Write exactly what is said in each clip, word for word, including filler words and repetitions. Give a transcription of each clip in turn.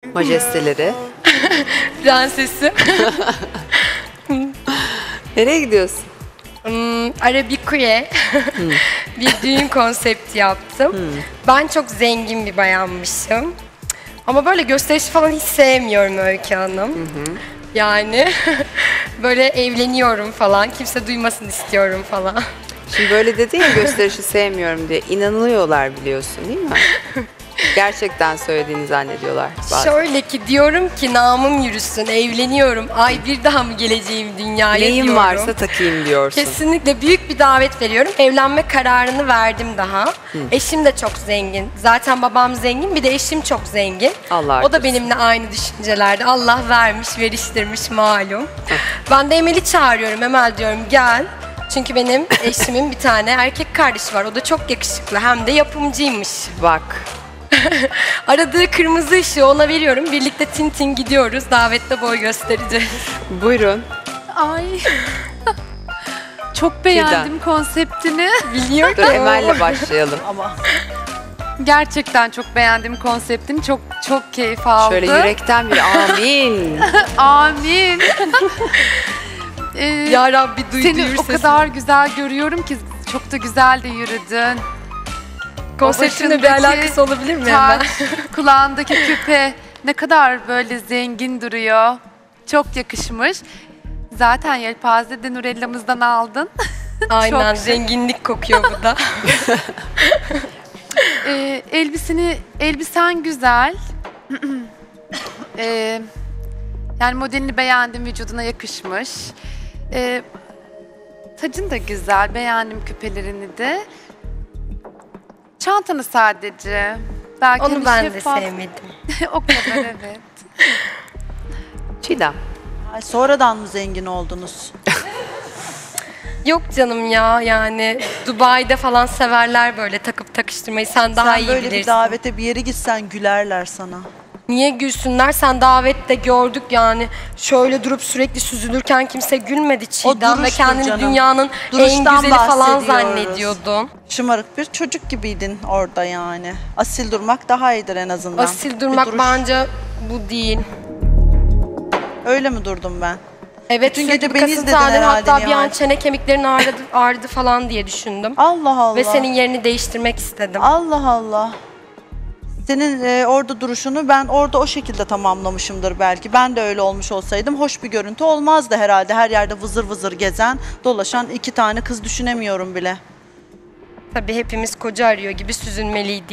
majesteleri. Prensesim. Nereye gidiyorsun? Hmm, Arabiku'ye Hmm. bir düğün konsepti yaptım. Hmm. Ben çok zengin bir bayanmışım. Ama böyle gösteriş falan hiç sevmiyorum Öykü Hanım. Hı hı. Yani böyle evleniyorum falan, kimse duymasın istiyorum falan. Şimdi böyle dedin ya gösterişi sevmiyorum diye. İnanılıyorlar biliyorsun değil mi? Gerçekten söylediğini zannediyorlar bazen. Şöyle ki diyorum ki namım yürüsün, evleniyorum. Ay bir daha mı geleceğim dünyaya Neyim diyorum. varsa takayım diyorsun. Kesinlikle büyük bir davet veriyorum. Evlenme kararını verdim daha. Hı. Eşim de çok zengin. Zaten babam zengin, bir de eşim çok zengin. Allah o da artırsın. benimle aynı düşüncelerde. Allah vermiş, veriştirmiş malum. Ben de Emel'i çağırıyorum. Emel diyorum gel. Çünkü benim eşimin bir tane erkek kardeşi var. O da çok yakışıklı. Hem de yapımcıymış. Bak. Aradığı kırmızı ışığı ona veriyorum. Birlikte tin tin gidiyoruz. Davette boy göstereceğiz. Buyurun. Ay. Çok beğendim konseptini. Biliyor Dur Emel'le başlayalım. Ama Gerçekten çok beğendim konseptini. Çok çok keyif aldım. Şöyle yürekten bir amin. Amin. Ee, Ya Rabbi duy seni duyur o sesini. kadar güzel görüyorum ki çok da güzel de yürüdün. Konseptimle bir başındaki alakası olabilir mi Emel? Taç, kulağındaki küpe ne kadar böyle zengin duruyor. Çok yakışmış. Zaten yelpaze de Nurella'mızdan aldın. Aynen, Çok- zenginlik kokuyor bu da. Ee, elbiseni, elbisen güzel. Ee, yani modelini beğendim, vücuduna yakışmış. Ee, tacın da güzel, beğendim küpelerini de. Çantanı sadece. Belki Onu hani ben de şeffaf- sevmedim. O kadar evet. Çiğdem. ay, sonradan mı zengin oldunuz? Yok canım ya, yani Dubai'de falan severler böyle takıp takıştırmayı. Sen daha Sen iyi böyle bilirsin. bir davete bir yere gitsen gülerler sana. Niye gülsünler? Sen davette gördük yani. Şöyle durup sürekli süzülürken kimse gülmedi Çiğdem ve duruştur kendini canım. dünyanın en Duruştan güzeli falan bahsediyoruz. zannediyordun. Şımarık bir çocuk gibiydin orada yani. Asil durmak daha iyidir en azından. Asil Bir durmak duruş. bence bu değil. Öyle mi durdum ben? Evet, Bütün sürekli gece bir beni kasıntı izledin halin, herhalde hatta bir an Nihal. çene kemiklerin ağrıdı, ağrıdı falan diye düşündüm. Allah Allah. Ve senin yerini değiştirmek istedim. Allah Allah. Senin e, orada duruşunu ben orada o şekilde tamamlamışımdır belki. Ben de öyle olmuş olsaydım hoş bir görüntü olmazdı herhalde. Her yerde vızır vızır gezen, dolaşan iki tane kız düşünemiyorum bile. Tabii hepimiz koca arıyor gibi süzülmeliydik.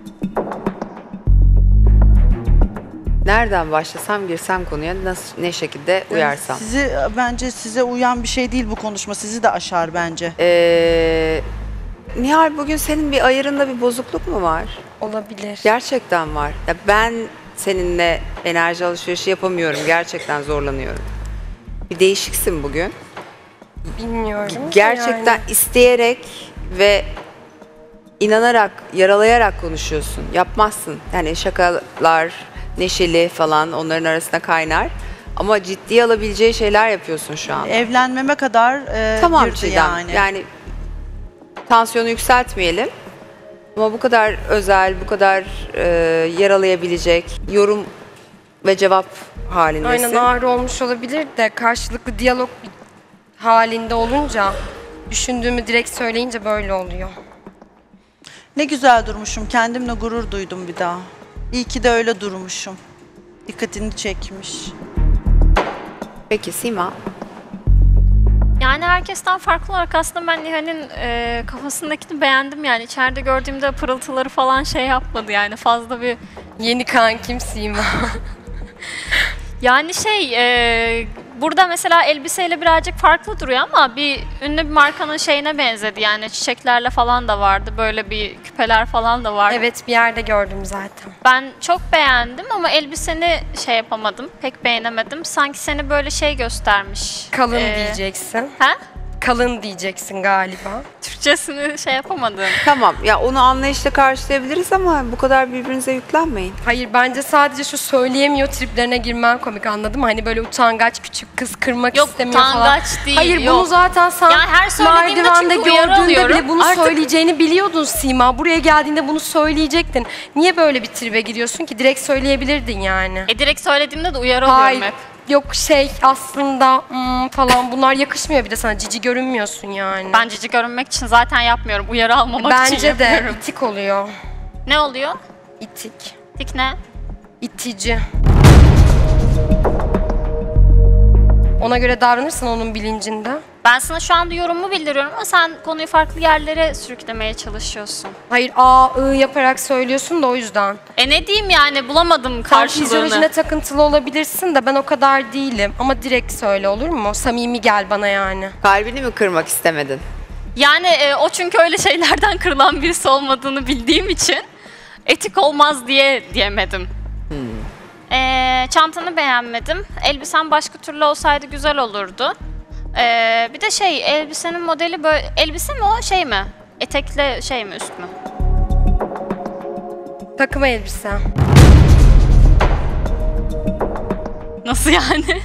Nereden başlasam girsem konuya nasıl ne şekilde uyarsam. Sizi bence size uyan bir şey değil bu konuşma. Sizi de aşar bence. Ee, Nihal bugün senin bir ayarında bir bozukluk mu var? Olabilir. Gerçekten var. Ya ben seninle enerji alışverişi yapamıyorum. Gerçekten zorlanıyorum. Bir değişiksin bugün. Bilmiyorum. ki Gerçekten yani. isteyerek ve inanarak, yaralayarak konuşuyorsun. Yapmazsın. Yani şakalar, neşeli falan onların arasında kaynar. Ama ciddiye alabileceği şeyler yapıyorsun şu an. Evlenmeme kadar e, Tamam girdi Çiğdem. yani. Yani tansiyonu yükseltmeyelim. Ama bu kadar özel, bu kadar e, yaralayabilecek yorum ve cevap halindesin. Aynen, ağır olmuş olabilir de karşılıklı diyalog halinde olunca, düşündüğümü direkt söyleyince böyle oluyor. Ne güzel durmuşum. Kendimle gurur duydum bir daha. İyi ki de öyle durmuşum. Dikkatini çekmiş. Peki Sima. Yani herkesten farklı olarak aslında ben Nihal'in e, kafasındakini beğendim yani. İçeride gördüğümde pırıltıları falan şey yapmadı yani fazla bir... Yeni kankim Sima. Yani şey, e, burada mesela elbiseyle birazcık farklı duruyor ama bir ünlü bir markanın şeyine benzedi yani çiçeklerle falan da vardı. Böyle bir küpeler falan da vardı. Evet, bir yerde gördüm zaten. Ben çok beğendim ama elbiseni şey yapamadım, pek beğenemedim. Sanki seni böyle şey göstermiş. Kalın Ee, diyeceksin. He? kalın diyeceksin galiba. Türkçesini şey yapamadım. Tamam ya, onu anlayışla karşılayabiliriz ama bu kadar birbirinize yüklenmeyin. Hayır, bence sadece şu söyleyemiyor triplerine girmen komik, anladın mı? Hani böyle utangaç küçük kız kırmak Yok, istemiyor falan. utangaç değil, Hayır, yok. bunu zaten sen Yani her söylediğimde merdivende çünkü uyarı gördüğünde alıyorum. bile bunu Artık- söyleyeceğini biliyordun Sima. Buraya geldiğinde bunu söyleyecektin. Niye böyle bir tribe giriyorsun ki? Direkt söyleyebilirdin yani. E direkt söylediğimde de uyarı Hayır. alıyorum hep. Yok şey aslında hmm, falan bunlar yakışmıyor, bir de sana cici görünmüyorsun yani. Ben cici görünmek için zaten yapmıyorum. Uyarı almamak için Bence de yapıyorum. itik oluyor. Ne oluyor? İtik. Tik ne? İtici. Ona göre davranırsan onun bilincinde. Ben sana şu anda yorumumu bildiriyorum ama sen konuyu farklı yerlere sürüklemeye çalışıyorsun. Hayır, a, ı yaparak söylüyorsun da o yüzden. E ne diyeyim yani, bulamadım Sen karşılığını. fizyolojine takıntılı olabilirsin de ben o kadar değilim. Ama direkt söyle, olur mu? Samimi gel bana yani. Kalbini mi kırmak istemedin? Yani e, o çünkü öyle şeylerden kırılan birisi olmadığını bildiğim için etik olmaz diye diyemedim. E, çantanı beğenmedim. Elbisen başka türlü olsaydı güzel olurdu. E, bir de şey, elbisenin modeli böyle... Elbise mi o, şey mi? Etekle şey mi, üst mü? Takım elbise. Nasıl yani?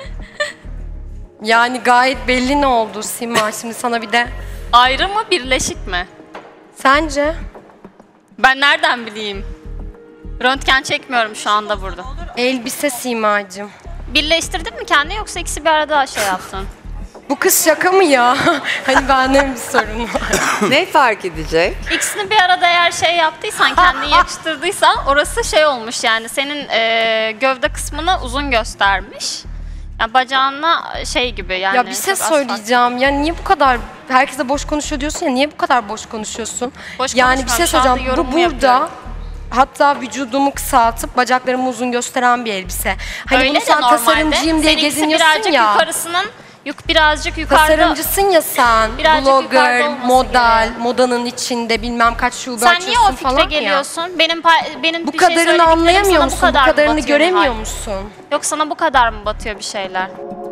Yani gayet belli ne oldu Sima. Şimdi sana bir de... Ayrı mı, birleşik mi? Sence? Ben nereden bileyim? Röntgen çekmiyorum şu anda burada. Elbise Simacığım. Birleştirdin mi kendini yoksa ikisi bir arada şey yaptın? Bu kız şaka mı ya? Hani bende bir sorun var. Ne fark edecek? İkisini bir arada eğer şey yaptıysan, kendini yakıştırdıysan orası şey olmuş yani, senin e, gövde kısmını uzun göstermiş. Yani bacağına şey gibi yani. Ya bir şey çok az fark. söyleyeceğim. Ya niye bu kadar herkese boş konuşuyor diyorsun ya, niye bu kadar boş konuşuyorsun? Boş Yani bir şey konuşmuyorum, şu anda söyleyeceğim. Bu yorumumu burada yapıyorum. hatta vücudumu kısaltıp bacaklarımı uzun gösteren bir elbise. Hani Öyle bunu de sen normalde. tasarımcıyım diye Seninkisi geziniyorsun birazcık ya. yukarısının, yuk birazcık yukarıda. Tasarımcısın ya sen. Birazcık Blogger, yukarıda olması model, gerekiyor. modanın içinde bilmem kaç şube Sen niye açıyorsun o fikre falan ya. geliyorsun? Benim pa- benim Bu bir şey kadarını söylediklerim anlayamıyor sana musun? bu kadar Bu mı kadarını batıyor göremiyor Nihal? musun? Yok, sana bu kadar mı batıyor bir şeyler?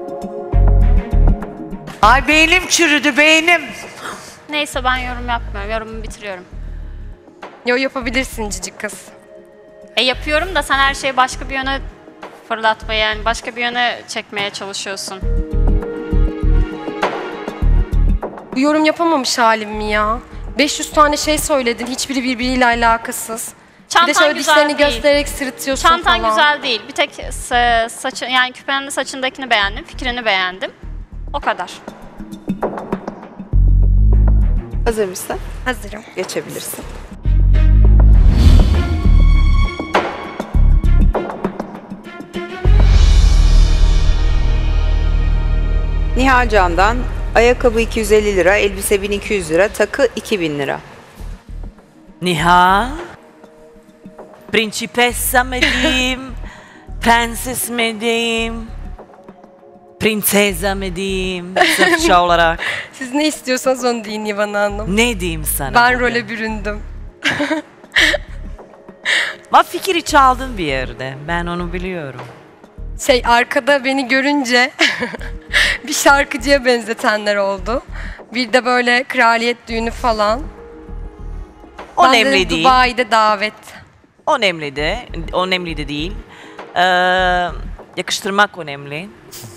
Ay beynim çürüdü beynim. Neyse, ben yorum yapmıyorum. Yorumumu bitiriyorum. Yo, yapabilirsin cici kız. E yapıyorum da sen her şeyi başka bir yöne fırlatmaya, yani başka bir yöne çekmeye çalışıyorsun. Bu yorum yapamamış halim mi ya? beş yüz tane şey söyledin, hiçbiri birbiriyle alakasız. bir de Çantan şöyle güzel dişlerini değil. göstererek sırıtıyorsun Çantan falan. güzel değil. Bir tek sa- saçı, yani küpenin saçındakini beğendim, fikrini beğendim. O kadar. Hazır mısın? Hazırım. Geçebilirsin. Nihal Can'dan ayakkabı iki yüz elli lira, elbise bin iki yüz lira, takı iki bin lira. Nihal. Principessa mı diyeyim? Prenses mi diyeyim? Prinsesa mı diyeyim? Sırça olarak. Siz ne istiyorsanız onu deyin Nivan Hanım. Ne diyeyim sana? Ben bugün? role büründüm. Ama fikri çaldın bir yerde. Ben onu biliyorum. Şey, arkada beni görünce bir şarkıcıya benzetenler oldu. Bir de böyle kraliyet düğünü falan. Ben Önemli dedim, değil. Dubai'de davet. Önemli de, önemli de değil. Ee, yakıştırmak önemli.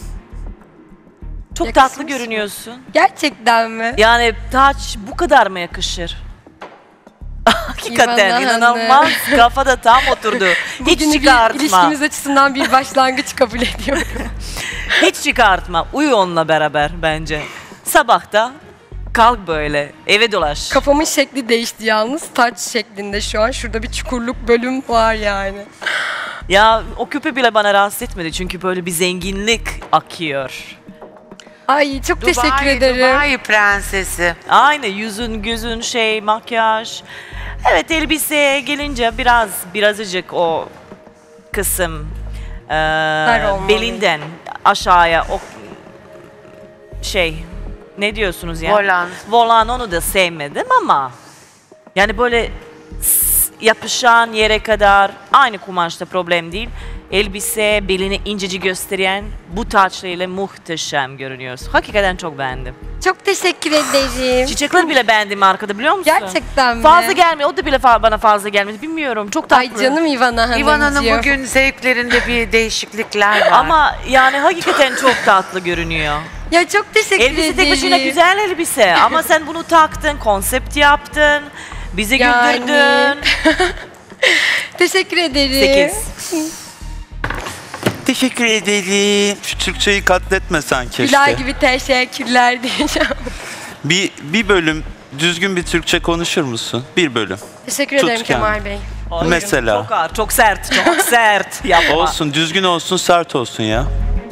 Çok tatlı Yakışmış mı? görünüyorsun. Gerçekten mi? Yani taç bu kadar mı yakışır? Hakikaten İvana inanılmaz. Kafada tam oturdu. Hiç Bugünü bir çıkartma. ilişkimiz açısından bir başlangıç kabul ediyorum. Hiç çıkartma. Uyu onunla beraber bence. Sabahta kalk böyle eve dolaş. Kafamın şekli değişti yalnız. Taç şeklinde şu an. Şurada bir çukurluk bölüm var yani. Ya o küpe bile bana rahatsız etmedi çünkü böyle bir zenginlik akıyor. Ay çok teşekkür Dubai, ederim. Dubai prensesi. Aynı yüzün, gözün, şey, makyaj. Evet, elbiseye gelince biraz, birazcık o kısım e, olmalı. belinden aşağıya o şey, ne diyorsunuz ya? Volan. Volan, onu da sevmedim ama yani böyle s- yapışan yere kadar aynı kumaşta problem değil. Elbise belini inceci gösteren bu taçlarıyla muhteşem görünüyorsun. Hakikaten çok beğendim. Çok teşekkür ederim. Çiçekleri bile beğendim arkada biliyor musun? Gerçekten mi? Fazla gelmiyor. O da bile fa- bana fazla gelmedi. Bilmiyorum. Çok tatlı. Ay canım İvana Hanımcığım. İvan Hanım bugün zevklerinde bir değişiklikler var. Ama yani hakikaten çok tatlı görünüyor. Ya çok teşekkür Elbise ederim. tek başına güzel elbise ama sen bunu taktın, konsept yaptın, bizi Yani. güldürdün. Teşekkür ederim. sekiz. Teşekkür ederim. Şu Türkçeyi katletmesen keşke. Güler gibi teşekkürler diyeceğim. Bir, bir bölüm düzgün bir Türkçe konuşur musun? Bir bölüm. Teşekkür Tut ederim kendini. Kemal Bey. Ay, Mesela. Çok ağır, çok sert, çok sert. Yapma. Olsun, düzgün olsun, sert olsun ya.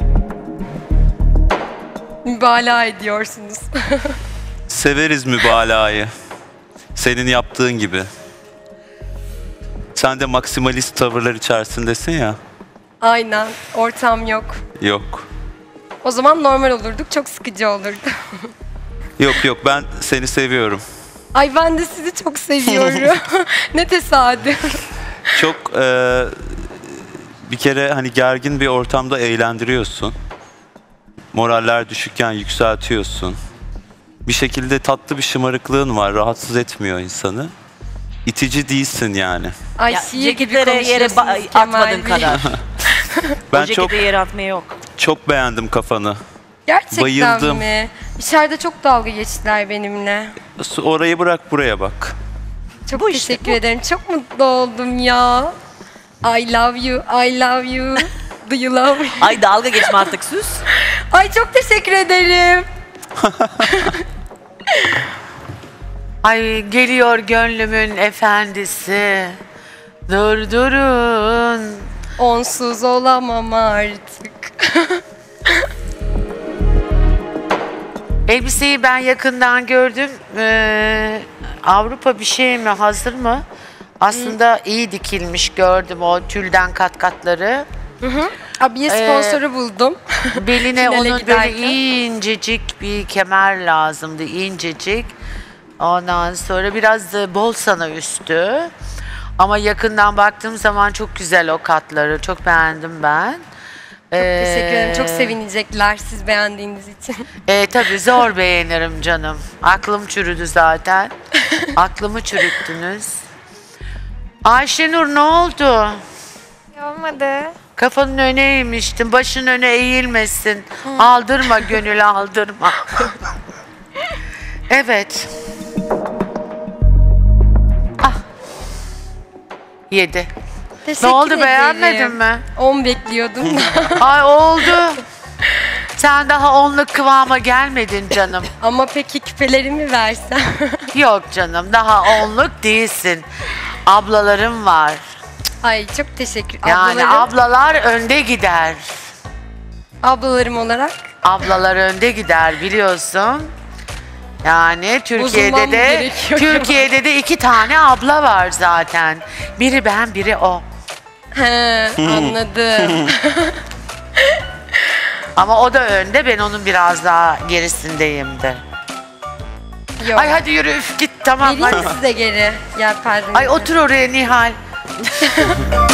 Mübalağa ediyorsunuz. Severiz mübalağayı. Senin yaptığın gibi. Sen de maksimalist tavırlar içerisindesin ya. Aynen. Ortam yok. Yok. O zaman normal olurduk. Çok sıkıcı olurdu. Yok yok, ben seni seviyorum. Ay ben de sizi çok seviyorum. Ne tesadüf. Çok eee, bir kere hani gergin bir ortamda eğlendiriyorsun. Moraller düşükken yükseltiyorsun. Bir şekilde tatlı bir şımarıklığın var, rahatsız etmiyor insanı. İtici değilsin yani. Ay Ya, şiir gibi ceketlere yere ba- konuşuyorsunuz Kemal atmadığın Bey. kadar. Ben o cekete çok yere atmaya yok. çok beğendim kafanı. Gerçekten Bayıldım. mi? İçeride çok dalga geçtiler benimle. Orayı bırak, buraya bak. Çok Bu işte, teşekkür ederim. Çok mutlu oldum ya. I love you, I love you. Do you love me? Ay dalga geçme artık sus. Ay çok teşekkür ederim. Ay geliyor gönlümün efendisi. Durdurun. Onsuz olamam artık. Elbiseyi ben yakından gördüm. Ee, Avrupa bir şey mi? Hazır mı? Aslında iyi dikilmiş gördüm o tülden kat katları. Abiye sponsoru buldum. Beline Finale onun giderken. böyle incecik bir kemer lazımdı. İncecik. Ondan sonra biraz da bol sana üstü. Ama yakından baktığım zaman çok güzel o katları. Çok beğendim ben. Çok teşekkür ederim. Çok sevinecekler siz beğendiğiniz için. E, tabii zor beğenirim canım. Aklım çürüdü zaten. Aklımı çürüttünüz. Ayşenur ne oldu? Olmadı. Kafanın öne eğmiştin. Başın öne eğilmesin. Aldırma gönül aldırma. Evet. Ah. Yedi. Teşekkür Ne oldu ederim. beğenmedin mi? on bekliyordum da. Ay oldu. Sen daha onluk kıvama gelmedin canım. Ama peki küpelerimi versem? Yok canım daha onluk değilsin. Ablalarım var. Ay çok teşekkür. Yani Ablalarım, ablalar önde gider. ablalarım olarak Ablalar önde gider biliyorsun. Yani Türkiye'de Bozulmam de gerekiyor. Türkiye'de de iki tane abla var zaten. Biri ben, biri o. He, anladım. Ama o da önde, ben onun biraz daha gerisindeyimdir. Yok. Ay hadi yürü üf git tamam Vereyim hadi. size geri yelpazenizi. Ay otur oraya Nihal.